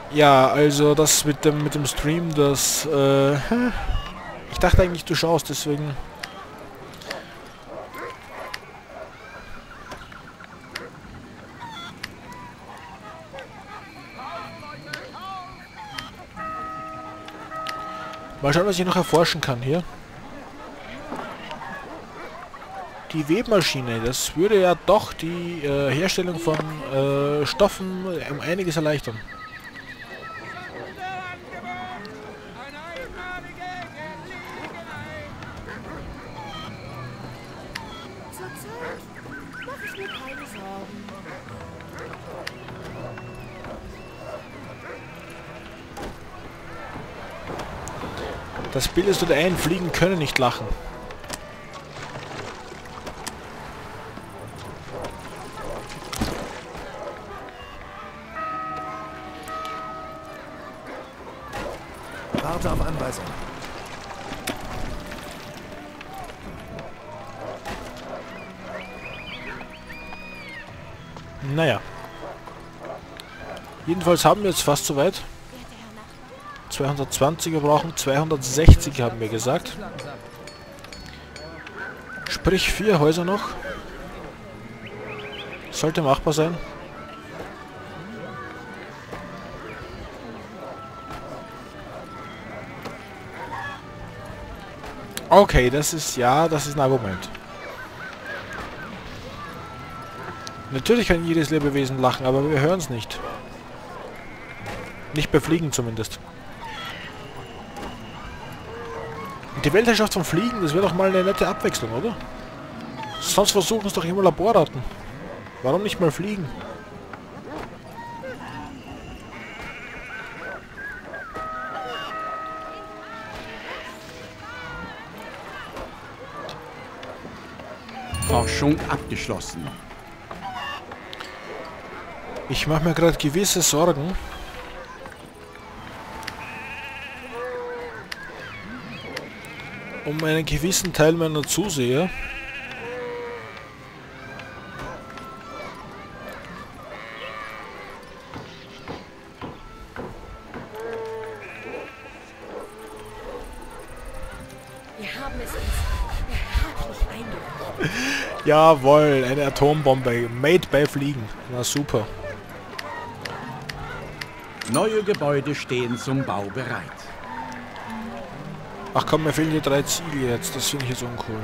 Ja, also das mit dem Stream, das, ich dachte eigentlich, du schaust, deswegen... Mal schauen, was ich noch erforschen kann hier. Die Webmaschine, das würde ja doch die Herstellung von Stoffen um einiges erleichtern. Das bildest du dir ein, Fliegen können nicht lachen. Warte auf Anweisung. Naja. Jedenfalls haben wir jetzt fast soweit. 220, wir brauchen 260, haben wir gesagt. Sprich 4 Häuser noch. Sollte machbar sein. Okay, das ist ein Argument. Natürlich kann jedes Lebewesen lachen, aber wir hören es nicht. Nicht bei Fliegen zumindest. Und die Weltherrschaft von Fliegen, das wäre doch mal eine nette Abwechslung, oder? Sonst versuchen es doch immer Laborratten. Warum nicht mal fliegen? Forschung abgeschlossen. Ich mache mir gerade gewisse Sorgen. Um einen gewissen Teil meiner Zuseher. Wir haben es uns behaglich eingerichtet. Jawohl, eine Atombombe. Made by Fliegen. Na super. Neue Gebäude stehen zum Bau bereit. Ach komm, mir fehlen die 3 Ziegel jetzt. Das finde ich jetzt uncool.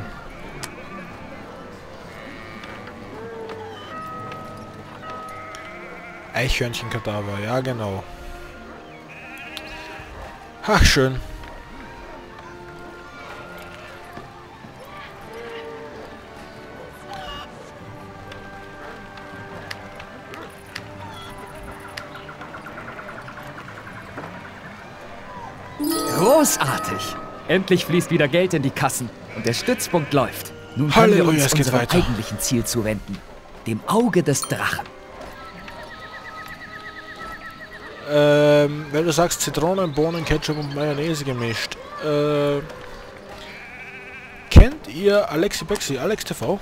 Eichhörnchenkadaver, ja genau. Ach, schön. Großartig! Endlich fließt wieder Geld in die Kassen und der Stützpunkt läuft. Nun können wir Halleluja, uns es geht unserem weiter. eigentlichen Ziel zuwenden. Dem Auge des Drachen. Weil du sagst Zitronen, Bohnen, Ketchup und Mayonnaise gemischt. Kennt ihr Alexi Bexi, Alex TV?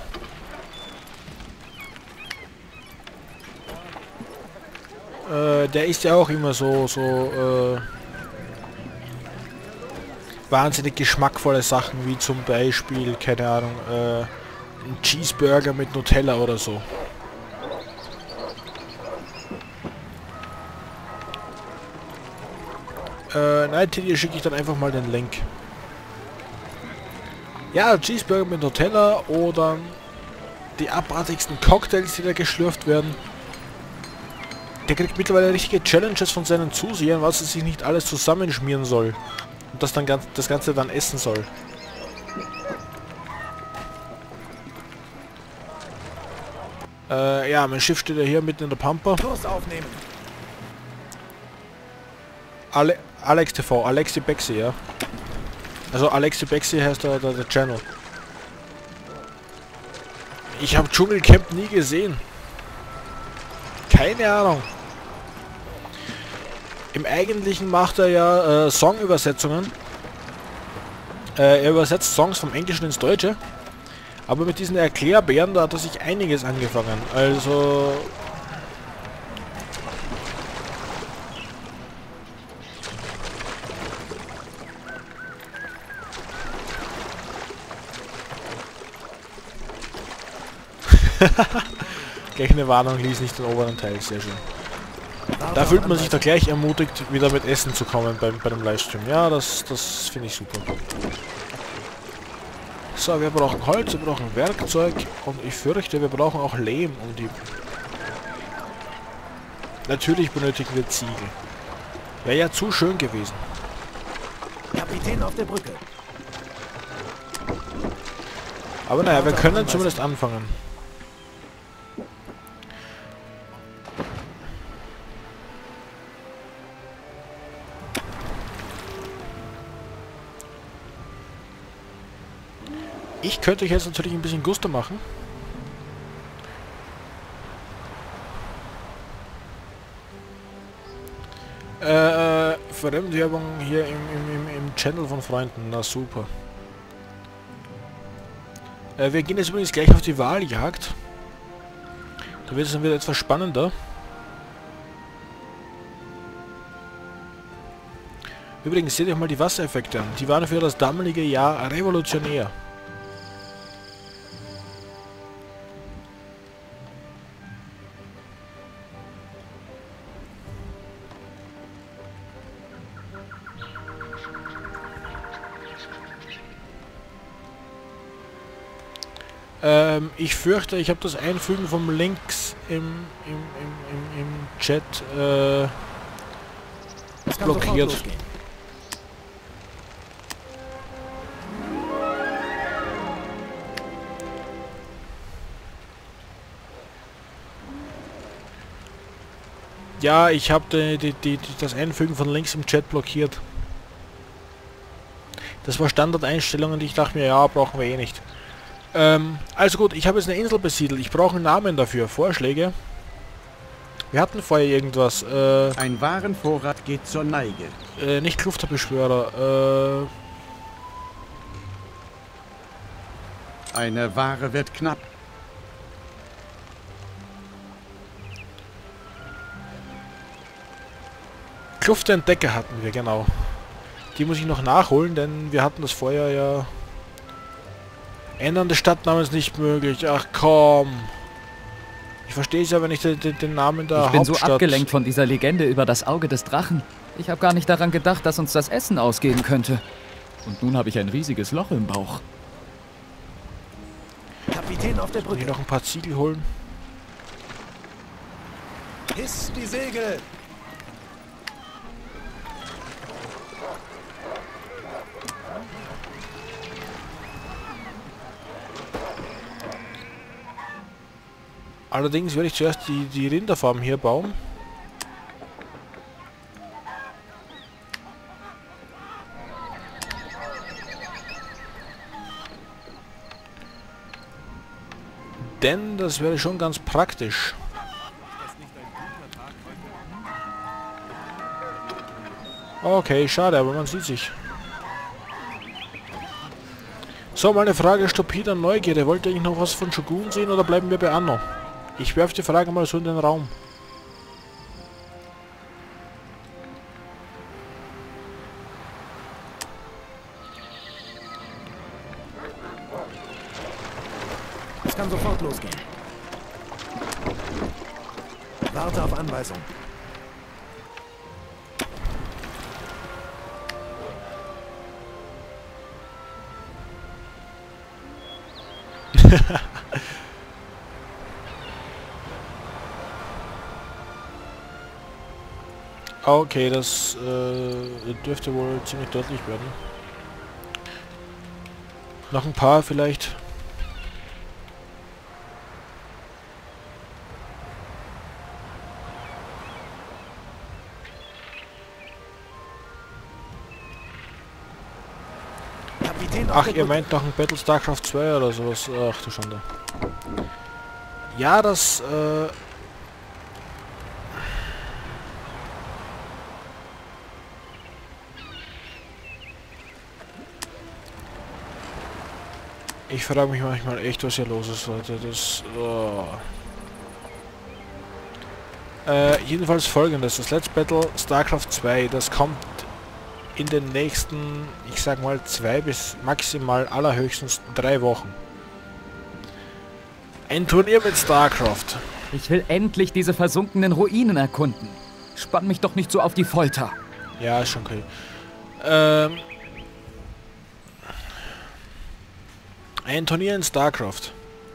Der ist ja auch immer so wahnsinnig geschmackvolle Sachen, wie zum Beispiel, keine Ahnung, ein Cheeseburger mit Nutella oder so. Nein, dir schicke ich dann einfach mal den Link. Ja, Cheeseburger mit Nutella oder die abartigsten Cocktails, die da geschlürft werden. Der kriegt mittlerweile richtige Challenges von seinen Zusehern, was er sich nicht alles zusammenschmieren soll. Und das Ganze dann essen soll. Ja, mein Schiff steht ja hier mitten in der Pampa. Kurs aufnehmen. Alex TV, Alexi Bexi, ja. Also Alexi Bexi heißt der Channel. Ich habe Dschungelcamp nie gesehen. Keine Ahnung. Im Eigentlichen macht er ja Songübersetzungen. Er übersetzt Songs vom Englischen ins Deutsche. Aber mit diesen Erklärbären, da hat er sich einiges angefangen. Also... Gleich eine Warnung, lies nicht den oberen Teil, sehr schön. Da fühlt man sich da gleich ermutigt, wieder mit Essen zu kommen bei dem Livestream. Ja, das finde ich super. So, wir brauchen Holz, wir brauchen Werkzeug und ich fürchte, wir brauchen auch Lehm, um die... Natürlich benötigen wir Ziegel. Wäre ja zu schön gewesen. Kapitän auf der Brücke. Aber naja, wir können zumindest anfangen. Ich könnte euch jetzt natürlich ein bisschen Gusto machen. Fremdwerbung hier im Channel von Freunden. Na super. Wir gehen jetzt übrigens gleich auf die Wahljagd. Da wird es dann wieder etwas spannender. Übrigens, seht euch mal die Wassereffekte an. Die waren für das damalige Jahr revolutionär. Ich fürchte, ich habe das Einfügen vom Links im Chat blockiert. Ja, ich habe das Einfügen von Links im Chat blockiert. Das war Standardeinstellungen, die ich dachte mir, ja, brauchen wir eh nicht. Also gut, ich habe jetzt eine Insel besiedelt. Ich brauche einen Namen dafür. Vorschläge? Wir hatten vorher irgendwas. Ein Warenvorrat geht zur Neige. Nicht Klufterbeschwörer. Eine Ware wird knapp. Kluftentdecker hatten wir, genau. Die muss ich noch nachholen, denn wir hatten das vorher ja... Ändern des Stadtnamens nicht möglich. Ach komm. Ich verstehe es ja, wenn ich den Namen der Hauptstadt... Ich bin so abgelenkt von dieser Legende über das Auge des Drachen. Ich habe gar nicht daran gedacht, dass uns das Essen ausgehen könnte. Und nun habe ich ein riesiges Loch im Bauch. Kapitän auf der Kann ich Brücke. noch ein paar Ziegel holen? Hiss die Segel. Allerdings werde ich zuerst die Rinderfarm hier bauen. Denn das wäre schon ganz praktisch. Okay, schade, aber man sieht sich. So, meine Frage stupider Neugierde. Wollt ihr eigentlich noch was von Shogun sehen oder bleiben wir bei Anno? Ich werfe die Frage mal so in den Raum. Es kann sofort losgehen. Warte auf Anweisung. Okay, das dürfte wohl ziemlich deutlich werden. Noch ein paar vielleicht. Kapitän auf Ach, der ihr Brücke. meint noch ein Battle StarCraft 2 oder sowas? Ach du Schande. Ja, das ich frage mich manchmal echt, was hier los ist, Leute. Das... jedenfalls folgendes. Das Let's Battle StarCraft 2, das kommt in den nächsten, ich sag mal, 2 bis maximal allerhöchstens 3 Wochen. Ein Turnier mit StarCraft. Ich will endlich diese versunkenen Ruinen erkunden. Spann mich doch nicht so auf die Folter. Ja, ist schon okay. Ein Turnier in StarCraft.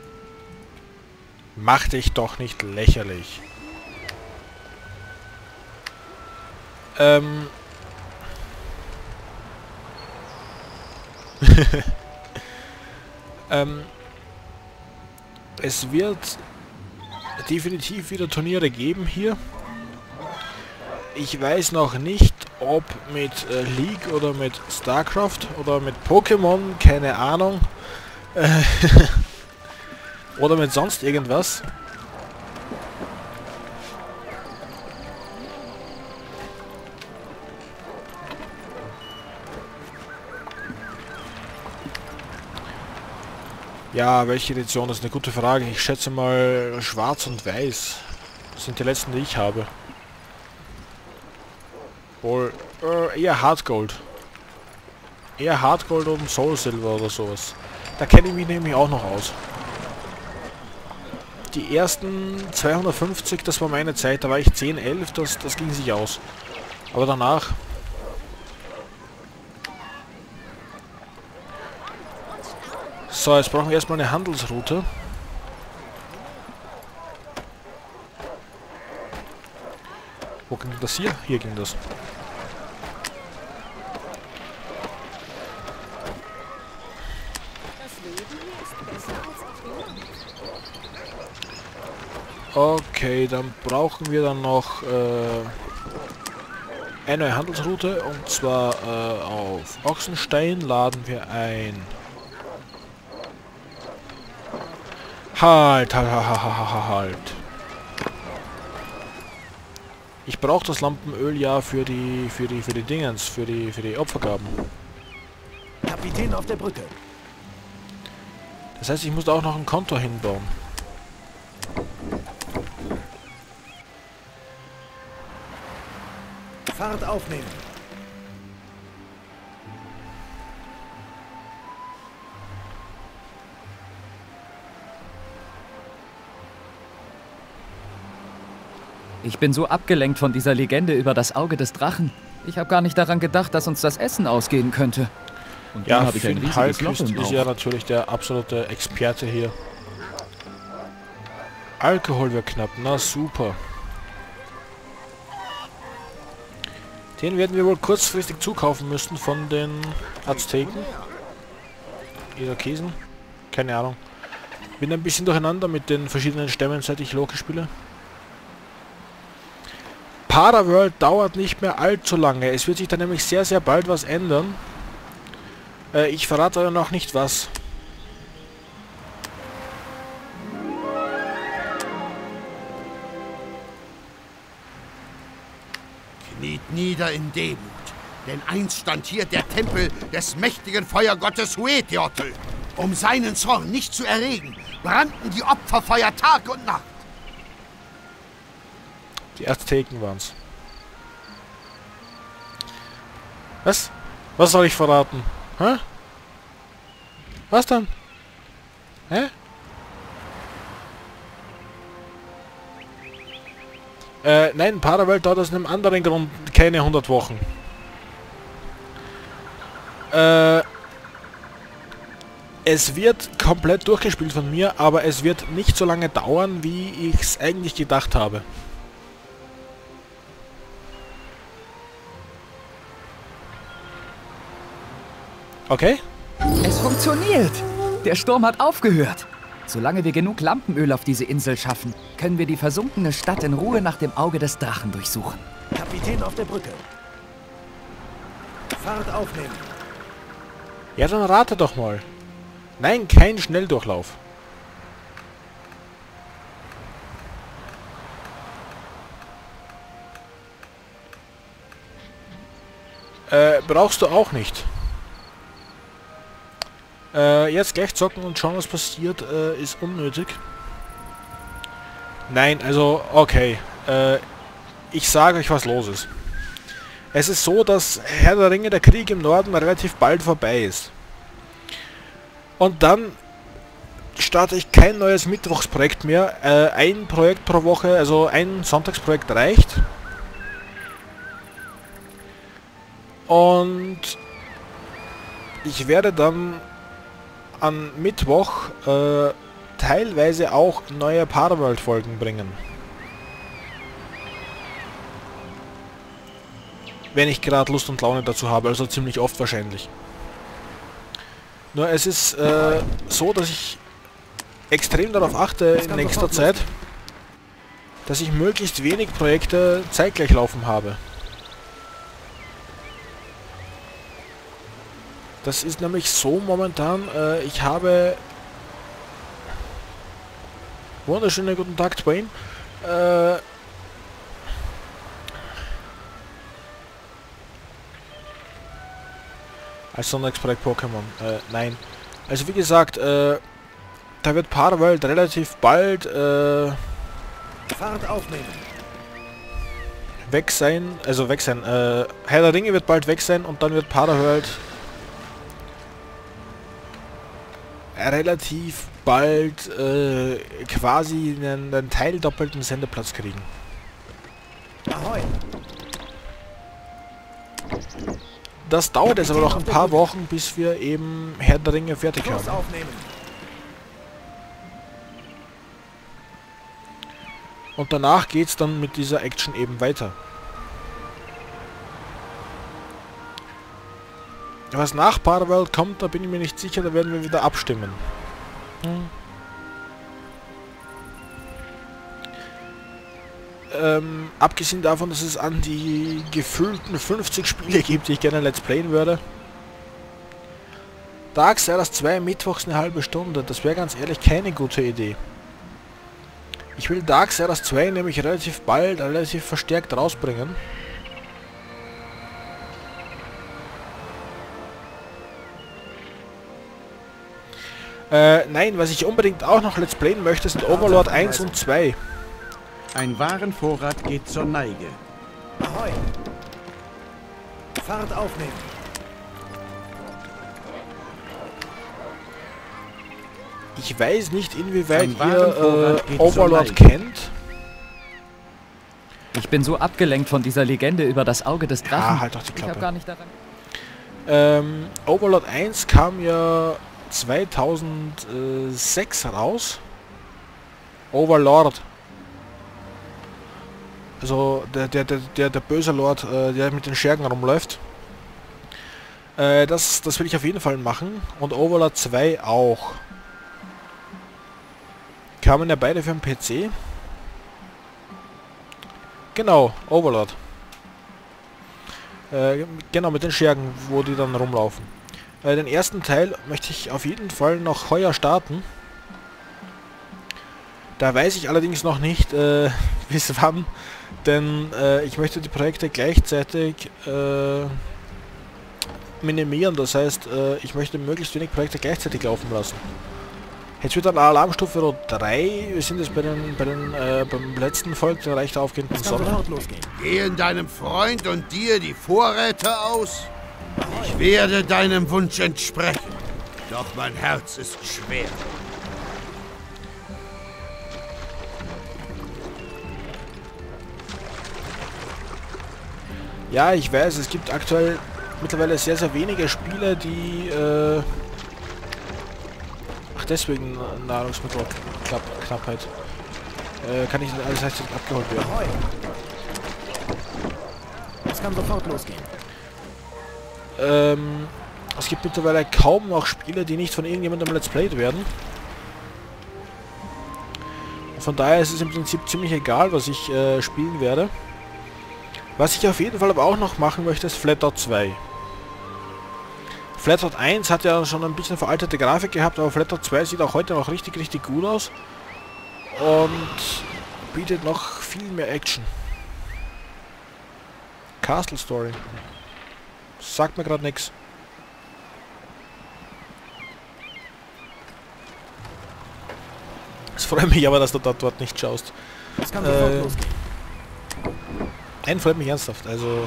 Mach dich doch nicht lächerlich. Es wird definitiv wieder Turniere geben hier. Ich weiß noch nicht, ob mit League oder mit StarCraft oder mit Pokémon, keine Ahnung. Oder mit sonst irgendwas. Ja, welche Edition? Das ist eine gute Frage. Ich schätze mal schwarz und weiß. Das sind die letzten, die ich habe. Wohl eher Hardgold. Eher Hardgold und Soul Silver oder sowas. Da kenne ich mich nämlich auch noch aus. Die ersten 250, das war meine Zeit. Da war ich 10, 11, das ging sich aus. Aber danach... So, jetzt brauchen wir erstmal eine Handelsroute. Wo ging das hier? Hier ging das. Okay, dann brauchen wir dann noch eine neue Handelsroute, und zwar auf Ochsenstein laden wir ein. Halt. Ich brauche das Lampenöl ja für die Dingens, für die Opfergaben. Kapitän auf der Brücke. Das heißt, ich muss da auch noch ein Konto hinbauen. Fahrt aufnehmen. Ich bin so abgelenkt von dieser Legende über das Auge des Drachen. Ich habe gar nicht daran gedacht, dass uns das Essen ausgehen könnte. Und Ja, dann habe ich ein Finn riesiges Loch Hallquist im ist Bauch. ja natürlich der absolute Experte hier. Alkohol wird knapp, na super. Den werden wir wohl kurzfristig zukaufen müssen von den Azteken. Irakesen. Keine Ahnung. Bin ein bisschen durcheinander mit den verschiedenen Stämmen, seit ich Loki spiele. Paraworld dauert nicht mehr allzu lange. Es wird sich da nämlich sehr, sehr bald was ändern. Ich verrate aber noch nicht was. Kniet nieder in Demut, denn einst stand hier der Tempel des mächtigen Feuergottes Hueteotl. Um seinen Zorn nicht zu erregen, brannten die Opferfeuer Tag und Nacht. Die Azteken waren's. Was? Was soll ich verraten? Hä? Was dann? Hä? Nein, Paraworld dauert aus einem anderen Grund keine 100 Wochen. Es wird komplett durchgespielt von mir, aber es wird nicht so lange dauern, wie ich es eigentlich gedacht habe. Okay? Es funktioniert! Der Sturm hat aufgehört. Solange wir genug Lampenöl auf diese Insel schaffen, können wir die versunkene Stadt in Ruhe nach dem Auge des Drachen durchsuchen. Kapitän auf der Brücke. Fahrt aufnehmen. Ja, dann rate doch mal. Nein, kein Schnelldurchlauf. Brauchst du auch nicht. Jetzt gleich zocken und schauen, was passiert, ist unnötig. Nein, also, okay. Ich sage euch, was los ist. Es ist so, dass Herr der Ringe, der Krieg im Norden, relativ bald vorbei ist. Und dann starte ich kein neues Mittwochsprojekt mehr. Ein Projekt pro Woche, also ein Sonntagsprojekt reicht. Und ich werde dann am Mittwoch teilweise auch neue Parworld-Folgen bringen. Wenn ich gerade Lust und Laune dazu habe, also ziemlich oft wahrscheinlich. Nur es ist so, dass ich extrem darauf achte in nächster Zeit, dass ich möglichst wenig Projekte zeitgleich laufen habe. Das ist nämlich so momentan, ich habe... Wunderschönen guten Tag, Twain. Als Sonntagsprojekt Pokémon. Nein. Also wie gesagt, da wird Parworld relativ bald Fahrt aufnehmen. weg sein. Also weg sein. Herr der Ringe wird bald weg sein und dann wird Parworld relativ bald quasi einen teildoppelten Sendeplatz kriegen. Ahoi. Das dauert jetzt aber noch ein paar Wochen, bis wir eben Herr der Ringe fertig Kurs haben. aufnehmen. Und danach geht's dann mit dieser Action eben weiter. Was nach Parworld kommt, da bin ich mir nicht sicher, da werden wir wieder abstimmen. Abgesehen davon, dass es an die gefühlten 50 Spiele gibt, die ich gerne Let's Playen würde. Darksiders 2 mittwochs eine halbe Stunde, das wäre ganz ehrlich keine gute Idee. Ich will Darksiders 2 nämlich relativ bald, relativ verstärkt rausbringen. Nein, was ich unbedingt auch noch Let's Playen möchte, sind Overlord 1 und 2. Ein Warenvorrat geht zur Neige. Ahoi. Fahrt aufnehmen. Ich weiß nicht, inwieweit Ein ihr Warenvorrat geht Overlord zur Neige. kennt. Ich bin so abgelenkt von dieser Legende über das Auge des Drachen. Ah, halt doch die Ich habe Klappe. gar nicht daran... Overlord 1 kam ja 2006 raus. Overlord. Also der böse Lord, der mit den Schergen rumläuft. Das will ich auf jeden Fall machen. Und Overlord 2 auch. Kamen ja beide für den PC. Genau, Overlord. Genau, mit den Schergen, wo die dann rumlaufen. Den ersten Teil möchte ich auf jeden Fall noch heuer starten. Da weiß ich allerdings noch nicht, bis wann, denn ich möchte die Projekte gleichzeitig minimieren. Das heißt, ich möchte möglichst wenig Projekte gleichzeitig laufen lassen. Jetzt wird dann Alarmstufe 3. Wir sind jetzt beim letzten Volk der leicht aufgehenden Es kann Sonne. sofort losgehen. Gehen deinem Freund und dir die Vorräte aus? Ich werde deinem Wunsch entsprechen. Doch mein Herz ist schwer. Ja, ich weiß, es gibt aktuell mittlerweile sehr, sehr wenige Spiele, die... Ach, deswegen Nahrungsmittelknappheit. Kann nicht alles rechtzeitig abgeholt werden. Ahoi. Es kann sofort losgehen. Es gibt mittlerweile kaum noch Spiele, die nicht von irgendjemandem Let's Played werden. Von daher ist es im Prinzip ziemlich egal, was ich spielen werde. Was ich auf jeden Fall aber auch noch machen möchte, ist Flatout 2. Flatout 1 hat ja schon ein bisschen veraltete Grafik gehabt, aber Flatout 2 sieht auch heute noch richtig, richtig gut aus. Und bietet noch viel mehr Action. Castle Story. Sagt mir gerade nichts. Es freut mich aber, dass du dort nicht schaust. Es kann sofort losgehen. Nein, freut mich ernsthaft. Also,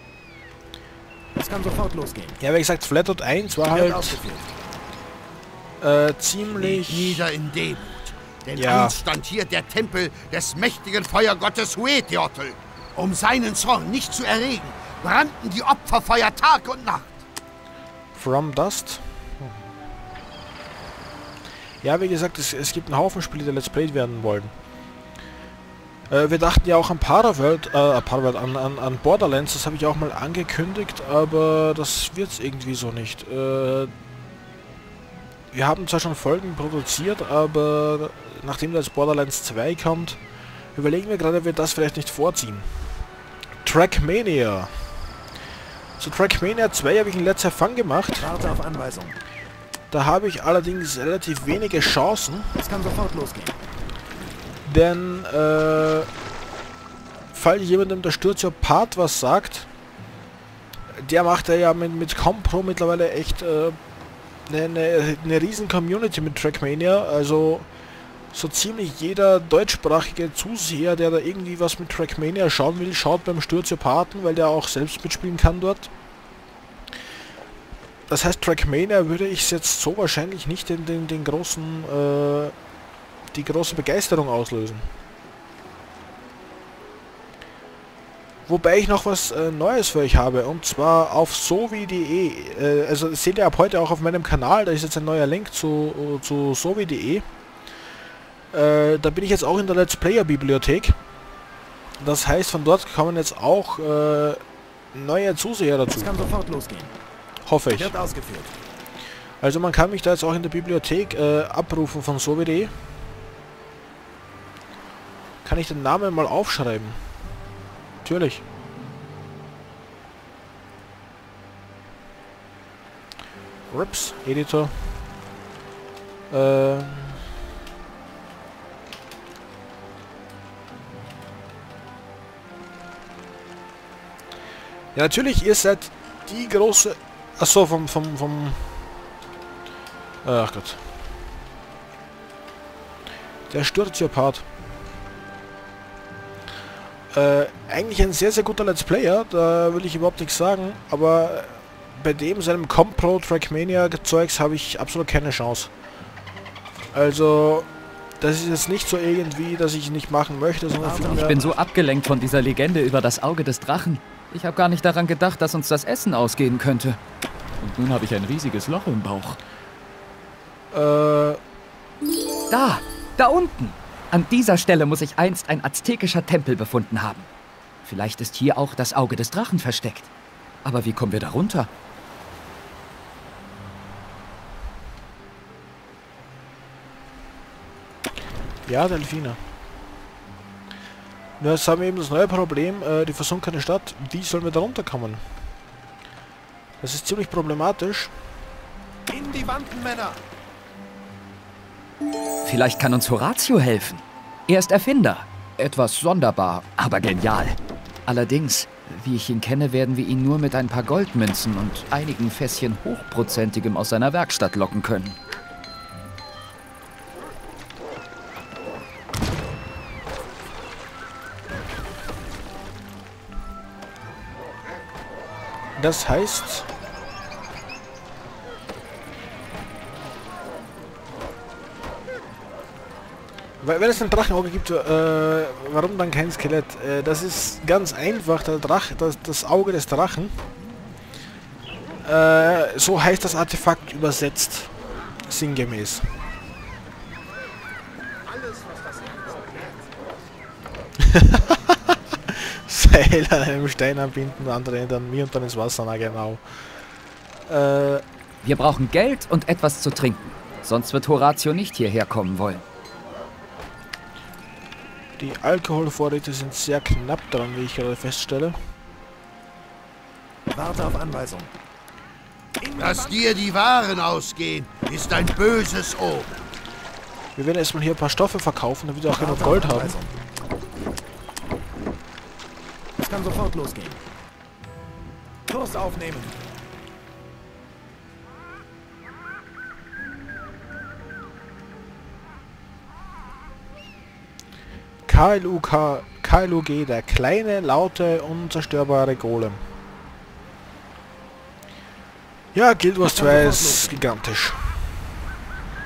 Es kann sofort losgehen. ja, wie gesagt, Flatout 1 war Wird halt ausgeführt. ziemlich... Nieder in Demut, denn Ja. einst stand hier der Tempel des mächtigen Feuergottes Hueteotl. Um seinen Zorn nicht zu erregen, brannten die Opferfeuer Tag und Nacht. From Dust. Ja, wie gesagt, es gibt einen Haufen Spiele, die Let's Played werden wollen. Wir dachten ja auch an Paraworld, an Borderlands, das habe ich auch mal angekündigt, aber das wird's irgendwie so nicht. Wir haben zwar schon Folgen produziert, aber nachdem da jetzt Borderlands 2 kommt, überlegen wir gerade, ob wir das vielleicht nicht vorziehen. Trackmania. Zu Trackmania 2 habe ich einen Let's Have Fun gemacht. Warte auf Anweisung. Da habe ich allerdings relativ wenige Chancen, Es kann sofort losgehen. denn falls jemandem der Stürzopath was sagt, der macht ja mit Compro mittlerweile echt eine riesen Community mit Trackmania, also so ziemlich jeder deutschsprachige Zuseher, der da irgendwie was mit Trackmania schauen will, schaut beim Sturzopathen, weil der auch selbst mitspielen kann dort. Das heißt, Trackmania würde ich jetzt so wahrscheinlich nicht den großen, die große Begeisterung auslösen. Wobei ich noch was Neues für euch habe, und zwar auf sovi.de. Also das seht ihr ab heute auch auf meinem Kanal, da ist jetzt ein neuer Link zu sovi.de. Da bin ich jetzt auch in der Let's Player Bibliothek. Das heißt, von dort kommen jetzt auch neue Zuseher dazu. Es kann sofort losgehen. Hoffe ich. Wird ausgeführt. Also man kann mich da jetzt auch in der Bibliothek abrufen von sovi.de. Kann ich den Namen mal aufschreiben? Natürlich. Rips, Editor. Ja, natürlich, ihr seid die große... Achso, ach Gott. Der Sturzopathen. Eigentlich ein sehr, sehr guter Let's Player, da will ich überhaupt nichts sagen, aber bei dem, seinem Compro Trackmania Zeugs, habe ich absolut keine Chance. Also, das ist jetzt nicht so irgendwie, dass ich nicht machen möchte, sondern vielmehr... Ich bin so abgelenkt von dieser Legende über das Auge des Drachen. Ich habe gar nicht daran gedacht, dass uns das Essen ausgehen könnte. Und nun habe ich ein riesiges Loch im Bauch. Da unten! An dieser Stelle muss sich einst ein aztekischer Tempel befunden haben. Vielleicht ist hier auch das Auge des Drachen versteckt. Aber wie kommen wir da runter? Ja, Delfine. Nur jetzt haben wir eben das neue Problem, die versunkene Stadt. Wie sollen wir da runterkommen? Das ist ziemlich problematisch. In die Wanden, Männer! Vielleicht kann uns Horatio helfen. Er ist Erfinder. Etwas sonderbar, aber genial. Allerdings, wie ich ihn kenne, werden wir ihn nur mit ein paar Goldmünzen und einigen Fässchen Hochprozentigem aus seiner Werkstatt locken können. Das heißt... Wenn es ein Drachenauge gibt, warum dann kein Skelett? Das ist ganz einfach, das Auge des Drachen. So heißt das Artefakt übersetzt, sinngemäß. Seil an einem Stein anbinden, andere dann mir und dann ins Wasser, na genau. Wir brauchen Geld und etwas zu trinken. Sonst wird Horatio nicht hierher kommen wollen. Die Alkoholvorräte sind sehr knapp dran, wie ich gerade feststelle. Warte auf Anweisung. Dass dir die Waren ausgehen, ist ein böses Omen. Wir werden erstmal hier ein paar Stoffe verkaufen, damit wir auch genug Warte Gold auf haben. Anweisung. Es kann sofort losgehen. Kurs aufnehmen. KLUG, der kleine, laute, unzerstörbare Golem. Ja, Guild Wars 2 ist gigantisch.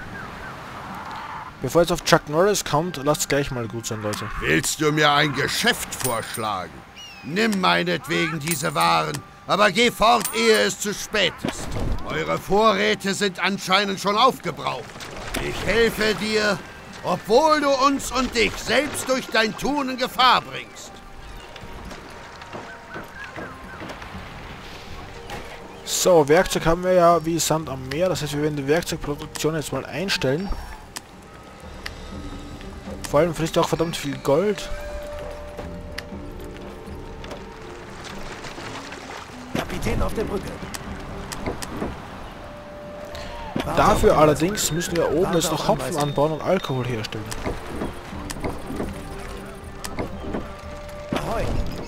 Bevor jetzt auf Chuck Norris kommt, lasst gleich mal gut sein, Leute. Willst du mir ein Geschäft vorschlagen? Nimm meinetwegen diese Waren, aber geh fort, ehe es zu spät ist. Eure Vorräte sind anscheinend schon aufgebraucht. Ich helfe dir, obwohl du uns und dich selbst durch dein Tun in Gefahr bringst. So, Werkzeug haben wir ja wie Sand am Meer. Das heißt, wir werden die Werkzeugproduktion jetzt mal einstellen. Vor allem frisst auch verdammt viel Gold. Kapitän auf der Brücke. Dafür allerdings müssen wir oben jetzt noch Hopfen anbauen und Alkohol herstellen. Ahoi.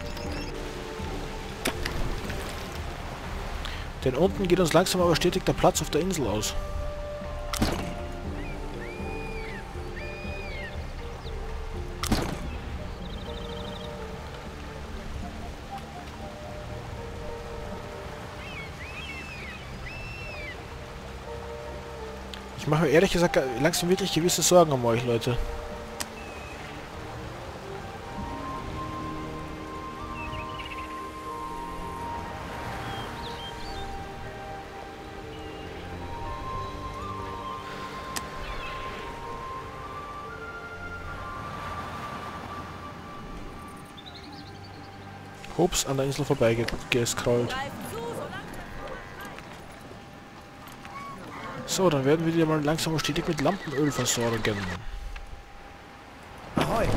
Denn unten geht uns langsam aber stetig der Platz auf der Insel aus. Ich mache mir ehrlich gesagt langsam wirklich gewisse Sorgen um euch, Leute. Hups, an der Insel vorbeigescrollt. So, dann werden wir die mal langsam und stetig mit Lampenöl versorgen. Ahoi.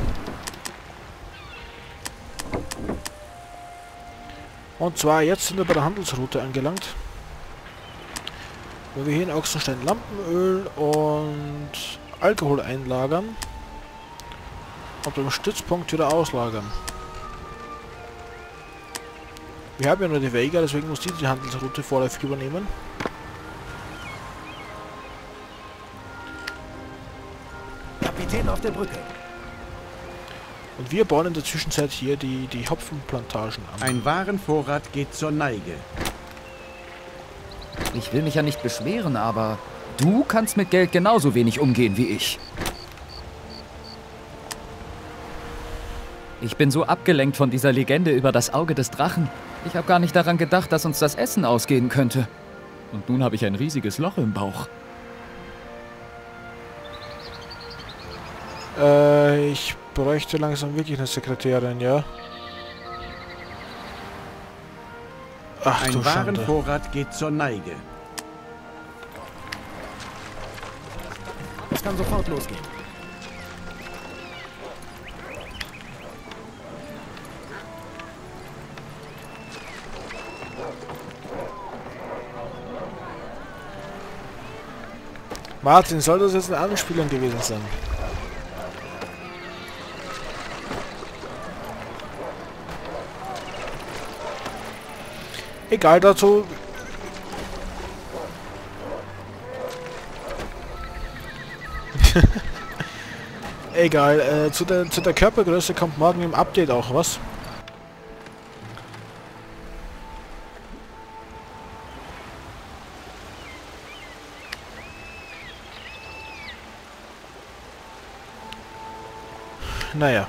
Und zwar, jetzt sind wir bei der Handelsroute angelangt. Wo wir hier in Ochsenstein Lampenöl und Alkohol einlagern. Und beim Stützpunkt wieder auslagern. Wir haben ja nur die Vega, deswegen muss die Handelsroute vorläufig übernehmen. Kapitän auf der Brücke. Und wir bauen in der Zwischenzeit hier die Hopfenplantagen an. Ein Warenvorrat geht zur Neige. Ich will mich ja nicht beschweren, aber du kannst mit Geld genauso wenig umgehen wie ich. Ich bin so abgelenkt von dieser Legende über das Auge des Drachen. Ich habe gar nicht daran gedacht, dass uns das Essen ausgehen könnte. Und nun habe ich ein riesiges Loch im Bauch. Ich bräuchte langsam wirklich eine Sekretärin, ja? Ach Ein du Schande. Warenvorrat geht zur Neige. Es kann sofort losgehen. Martin, soll das jetzt eine Anspielung gewesen sein? Egal dazu. Egal, zu der Körpergröße kommt morgen im Update auch was. Naja.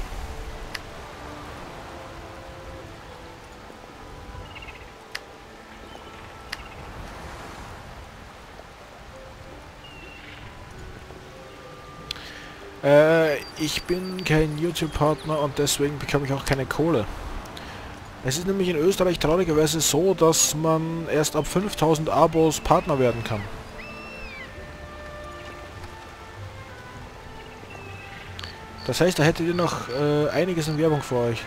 Ich bin kein YouTube-Partner und deswegen bekomme ich auch keine Kohle. Es ist nämlich in Österreich traurigerweise so, dass man erst ab 5000 Abos Partner werden kann. Das heißt, da hättet ihr noch einiges in Werbung für euch.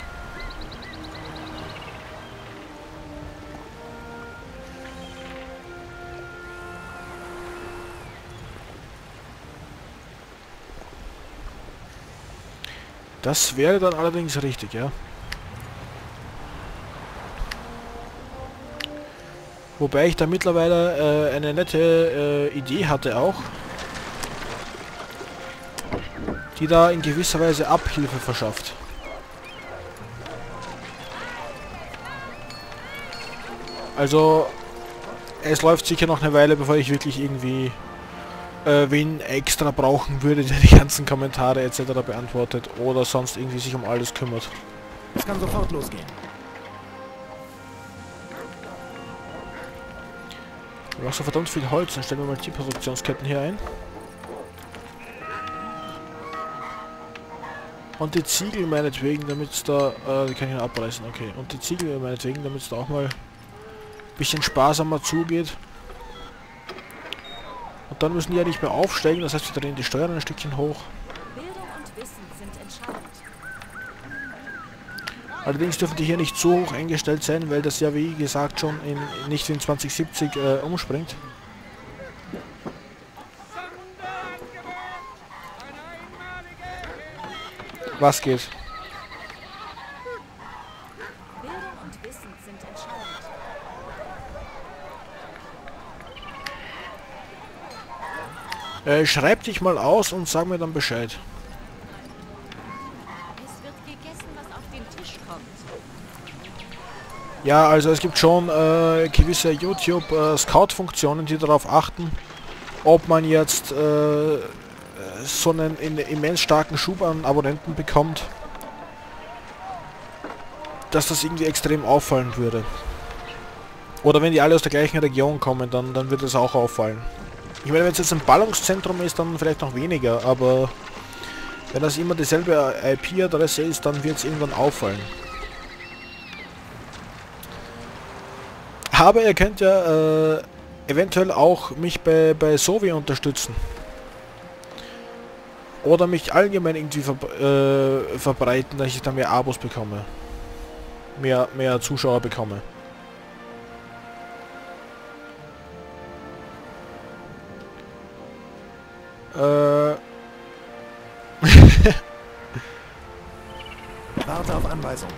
Das wäre dann allerdings richtig, ja. Wobei ich da mittlerweile eine nette Idee hatte auch, die da in gewisser Weise Abhilfe verschafft. Also, es läuft sicher noch eine Weile, bevor ich wirklich irgendwie wen extra brauchen würde, der die ganzen Kommentare etc. beantwortet oder sonst irgendwie sich um alles kümmert. Es kann sofort losgehen. Wir haben so verdammt viel Holz, dann stellen wir mal die Produktionsketten hier ein. Und die Ziegel meinetwegen, damit es da... die kann ich noch abreißen, okay. Und die Ziegel meinetwegen, damit es da auch mal ein bisschen sparsamer zugeht. Und dann müssen die ja nicht mehr aufsteigen, das heißt, wir drehen die Steuern ein Stückchen hoch. Bildung und Wissen sind entscheidend. Allerdings dürfen die hier nicht so hoch eingestellt sein, weil das ja wie gesagt schon nicht in 2070 umspringt. Was geht? Bildung und Wissen sind entscheidend. Schreib dich mal aus und sag mir dann Bescheid. Es wird gegessen, was auf den Tisch kommt. Ja, also es gibt schon gewisse YouTube-Scout-Funktionen, die darauf achten, ob man jetzt so einen immens starken Schub an Abonnenten bekommt, dass das irgendwie extrem auffallen würde. Oder wenn die alle aus der gleichen Region kommen, dann wird das auch auffallen. Ich meine, wenn es jetzt ein Ballungszentrum ist, dann vielleicht noch weniger, aber wenn das immer dieselbe IP-Adresse ist, dann wird es irgendwann auffallen. Aber ihr könnt ja eventuell auch mich bei Sovi unterstützen. Oder mich allgemein irgendwie verbreiten, dass ich dann mehr Abos bekomme. Mehr Zuschauer bekomme. Warte auf Anweisung.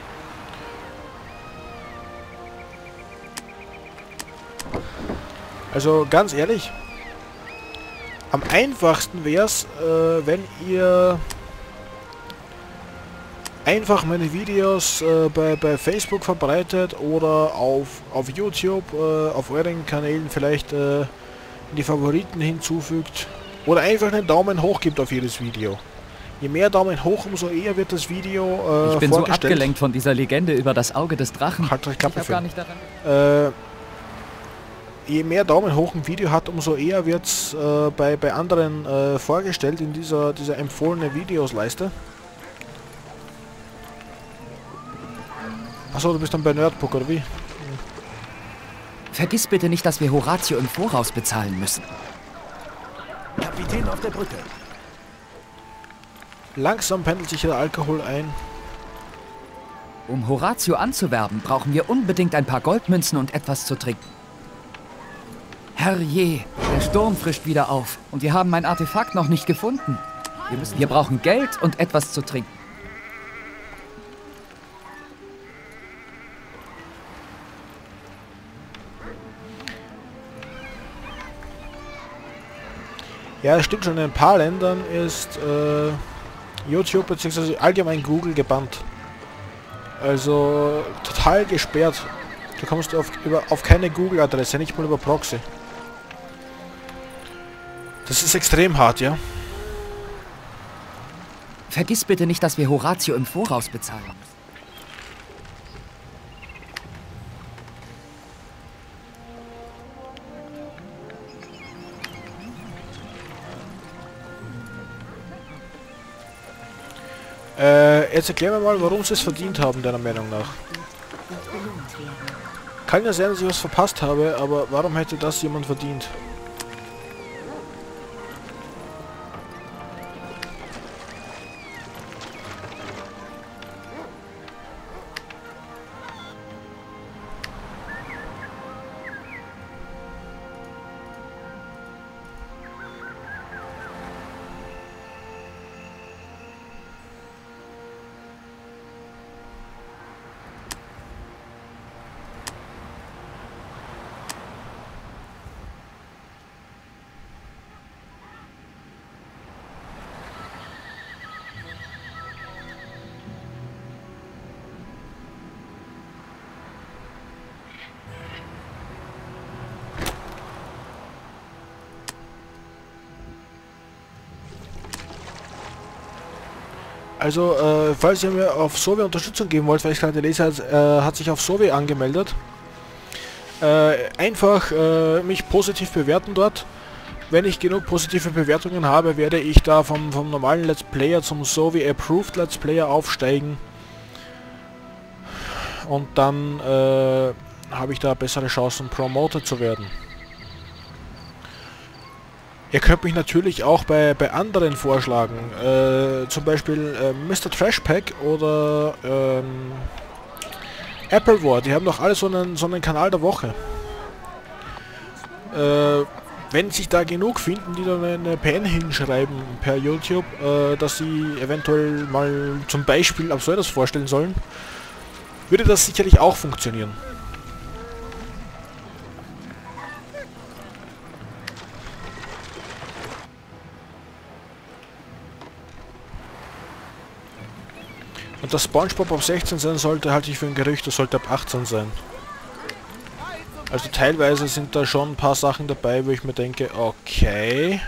Also ganz ehrlich, am einfachsten wäre es, wenn ihr einfach meine Videos bei Facebook verbreitet oder auf YouTube, auf euren Kanälen vielleicht in die Favoriten hinzufügt oder einfach einen Daumen hoch gibt auf jedes Video. Je mehr Daumen hoch, umso eher wird das Video Ich bin so vorgestellt. abgelenkt von dieser Legende über das Auge des Drachen. Halt euch Klappe, Ich hab gar Finn. nicht daran... Je mehr Daumen hoch ein Video hat, umso eher wird es bei anderen vorgestellt in dieser empfohlene Videos-Leiste. Achso, du bist dann bei Nerdbook, oder wie? Vergiss bitte nicht, dass wir Horatio im Voraus bezahlen müssen. Kapitän auf der Brücke. Langsam pendelt sich der Alkohol ein. Um Horatio anzuwerben, brauchen wir unbedingt ein paar Goldmünzen und etwas zu trinken. Herrje, der Sturm frischt wieder auf und wir haben mein Artefakt noch nicht gefunden. Wir brauchen Geld und etwas zu trinken. Ja, es stimmt schon, in ein paar Ländern ist YouTube bzw. allgemein Google gebannt. Also total gesperrt. Du kommst auf keine Google-Adresse, nicht mal über Proxy. Das ist extrem hart, ja. Vergiss bitte nicht, dass wir Horatio im Voraus bezahlen müssen. Jetzt erklär mir mal, warum sie es verdient haben, deiner Meinung nach. Kann ja sein, dass ich was verpasst habe, aber warum hätte das jemand verdient? Also, falls ihr mir auf Sovi Unterstützung geben wollt, weil ich gerade lese, hat sich auf Sovi angemeldet. Einfach mich positiv bewerten dort. Wenn ich genug positive Bewertungen habe, werde ich da vom normalen Let's Player zum Sovi Approved Let's Player aufsteigen. Und dann habe ich da bessere Chancen, promoted zu werden. Ihr könnt mich natürlich auch bei anderen vorschlagen. Zum Beispiel Mr. Trashpack oder Apple War. Die haben doch alle so einen Kanal der Woche. Wenn sich da genug finden, die dann eine PN hinschreiben per YouTube, dass sie eventuell mal zum Beispiel Absurdes vorstellen sollen, würde das sicherlich auch funktionieren. Und dass SpongeBob ab 16 sein sollte, halte ich für ein Gerücht, das sollte ab 18 sein. Also teilweise sind da schon ein paar Sachen dabei, wo ich mir denke, okay.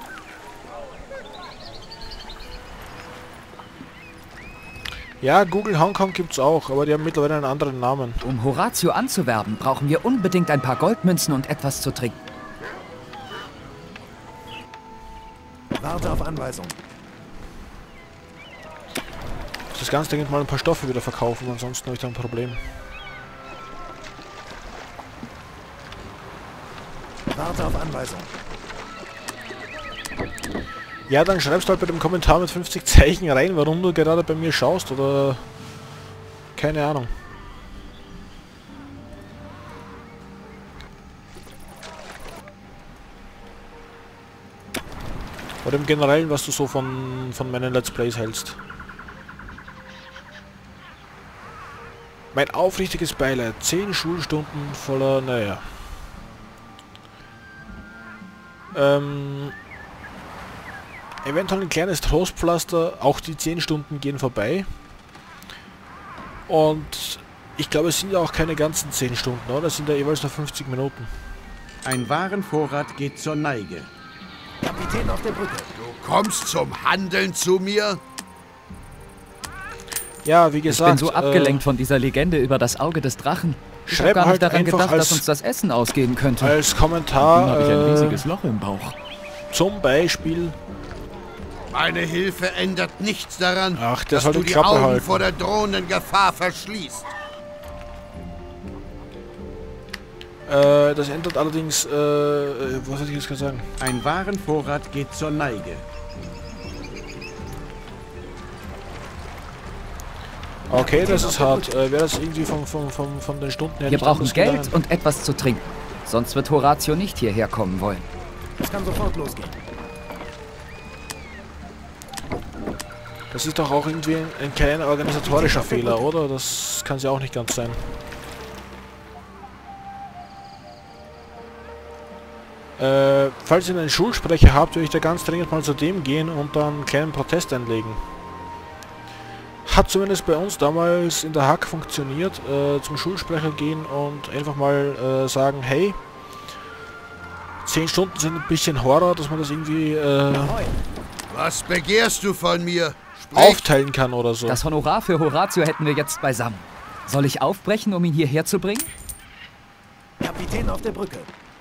Ja, Google Hongkong gibt's auch, aber die haben mittlerweile einen anderen Namen. Um Horatio anzuwerben, brauchen wir unbedingt ein paar Goldmünzen und etwas zu trinken. Warte auf Anweisung. Das ganz dringend mal ein paar Stoffe wieder verkaufen, ansonsten habe ich da ein Problem. Warte auf Anweisung. Ja, dann schreibst du halt bei dem Kommentar mit 50 Zeichen rein, warum du gerade bei mir schaust, oder... keine Ahnung. Oder im Generellen, was du so von meinen Let's Plays hältst. Mein aufrichtiges Beileid. 10 Schulstunden voller... naja. Eventuell ein kleines Trostpflaster. Auch die 10 Stunden gehen vorbei. Und ich glaube, es sind ja auch keine ganzen 10 Stunden, oder? Es sind ja jeweils nur 50 Minuten. Ein Warenvorrat geht zur Neige. Kapitän auf der Brücke. Du kommst zum Handeln zu mir? Ja, wie Ich gesagt... bin so abgelenkt von dieser Legende über das Auge des Drachen. Ich habe schreib gar nicht halt daran einfach gedacht, als- dass uns das Essen ausgehen könnte. als Nun Kommentar habe ich ein riesiges Loch im Bauch. zum Beispiel... Meine Hilfe ändert nichts daran, Ach, der dass soll du die die Klappe Augen halten. vor der drohenden Gefahr verschließt. Das ändert allerdings... was soll ich jetzt gerade sagen? Ein Warenvorrat geht zur Neige. Okay, das ist hart. Wäre das irgendwie von den Stunden her Wir nicht brauchen anders Geld gegangen? und etwas zu trinken. Sonst wird Horatio nicht hierher kommen wollen. Es kann sofort losgehen. Das ist doch auch irgendwie ein kleiner organisatorischer Fehler, oder? Das kann es ja auch nicht ganz sein. Falls ihr einen Schulsprecher habt, würde ich da ganz dringend mal zu dem gehen und dann einen kleinen Protest einlegen. Hat zumindest bei uns damals in der Hack funktioniert, zum Schulsprecher gehen und einfach mal sagen, hey, 10 Stunden sind ein bisschen Horror, dass man das irgendwie Ahoi. Was begehrst du von mir? Sprich. aufteilen kann oder so. Das Honorar für Horatio hätten wir jetzt beisammen. Soll ich aufbrechen, um ihn hierher zu bringen? Kapitän auf der Brücke.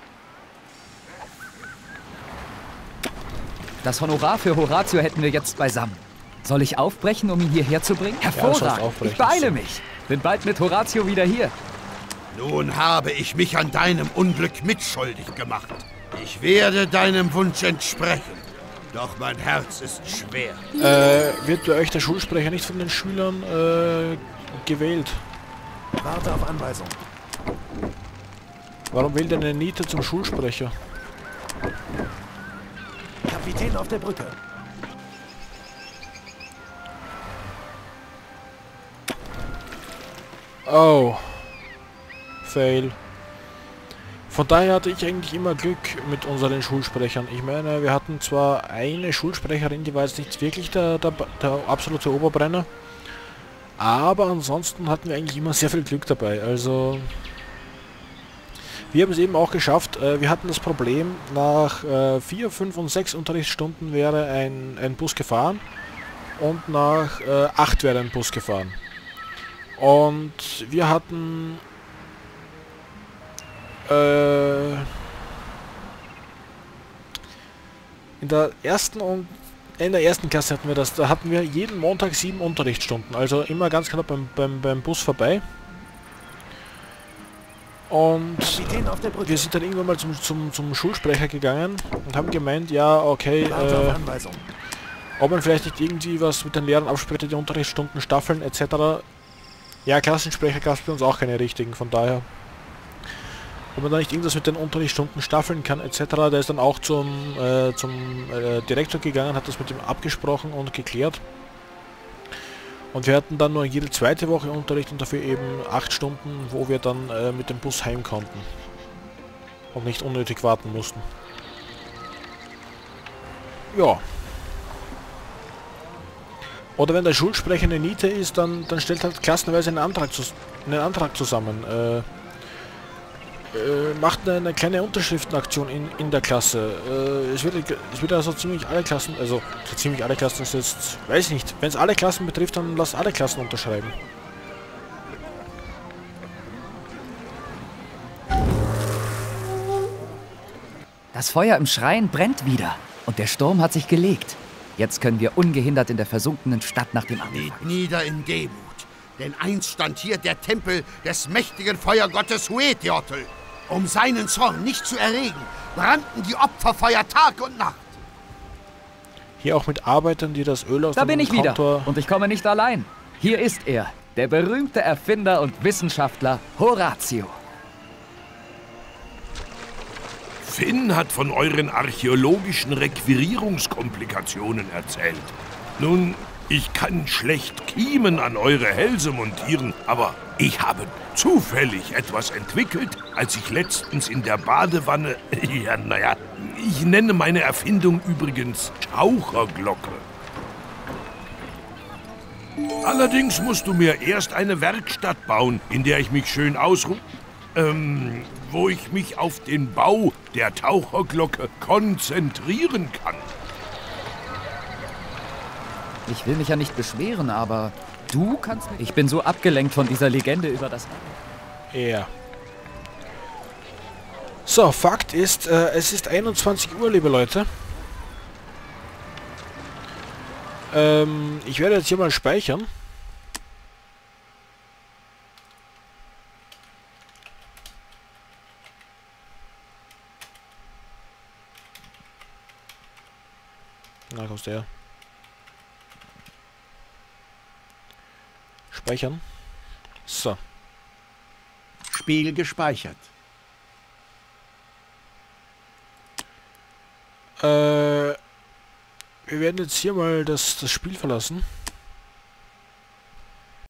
Das Honorar für Horatio hätten wir jetzt beisammen. Soll ich aufbrechen, um ihn hierher zu bringen? sollst Hervorragend. aufbrechen. Ich beeile mich. Bin bald mit Horatio wieder hier. Nun habe ich mich an deinem Unglück mitschuldig gemacht. Ich werde deinem Wunsch entsprechen. Doch mein Herz ist schwer. Wird bei euch der Schulsprecher nicht von den Schülern gewählt? Warte auf Anweisung. Warum wählt eine Niete zum Schulsprecher? Kapitän auf der Brücke. Oh. Fail. Von daher hatte ich eigentlich immer Glück mit unseren Schulsprechern. Ich meine, wir hatten zwar eine Schulsprecherin, die war jetzt nicht wirklich der absolute Oberbrenner, aber ansonsten hatten wir eigentlich immer sehr viel Glück dabei. Also, wir haben es eben auch geschafft. Wir hatten das Problem, nach 4, 5 und 6 Unterrichtsstunden wäre ein Bus gefahren und nach 8 wäre ein Bus gefahren. Und wir hatten in der ersten Klasse hatten wir das, da hatten wir jeden Montag 7 Unterrichtsstunden, also immer ganz knapp beim Bus vorbei. Und Kapitän auf der Brücke. wir sind dann irgendwann mal zum Schulsprecher gegangen und haben gemeint, ja, okay, Warte auf Anweisung. ob man vielleicht nicht irgendwie was mit den Lehrern abspricht, die Unterrichtsstunden, Staffeln etc. Ja, Klassensprecher gab es bei uns auch keine richtigen, von daher. Ob man da nicht irgendwas mit den Unterrichtsstunden staffeln kann etc. Der ist dann auch zum Direktor gegangen, hat das mit ihm abgesprochen und geklärt. Und wir hatten dann nur jede zweite Woche Unterricht und dafür eben 8 Stunden, wo wir dann mit dem Bus heim konnten. Und nicht unnötig warten mussten. Ja. Oder wenn der Schulsprecher eine Niete ist, dann stellt halt klassenweise einen Antrag zusammen. Macht eine kleine Unterschriftenaktion in der Klasse. Es wird also ziemlich alle Klassen, also so ziemlich alle Klassen ist jetzt, weiß ich nicht, wenn es alle Klassen betrifft, dann lasst alle Klassen unterschreiben. Das Feuer im Schrein brennt wieder und der Sturm hat sich gelegt. Jetzt können wir ungehindert in der versunkenen Stadt nach dem Anfang. Kniet nieder in Demut, denn einst stand hier der Tempel des mächtigen Feuergottes Hueteotl. Um seinen Zorn nicht zu erregen, brannten die Opferfeuer Tag und Nacht. Hier auch mit Arbeitern, die das Öl aus Da dem bin ich wieder Kontor... und ich komme nicht allein. Hier ist er, der berühmte Erfinder und Wissenschaftler Horatio. Finn hat von euren archäologischen Requirierungskomplikationen erzählt. Nun, ich kann schlecht Kiemen an eure Hälse montieren, aber ich habe zufällig etwas entwickelt, als ich letztens in der Badewanne... Ja, naja, ich nenne meine Erfindung übrigens Taucherglocke. Allerdings musst du mir erst eine Werkstatt bauen, in der ich mich schön wo ich mich auf den Bau der Taucherglocke konzentrieren kann. Ich will mich ja nicht beschweren, aber du kannst mich... Ich bin so abgelenkt von dieser Legende über das... Ja. So, Fakt ist, es ist 21 Uhr, liebe Leute. Ich werde jetzt hier mal speichern. Na, kommst du her. Speichern. So. Spiel gespeichert. Wir werden jetzt hier mal das Spiel verlassen.